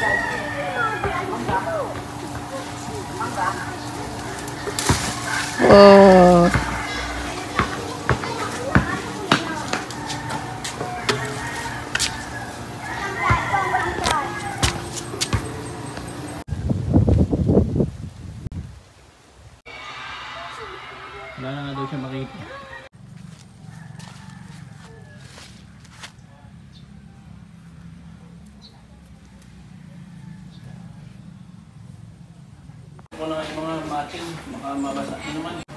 Oh. Wala na nga daw siya makita. Ako na yung mga mating, mabasa naman.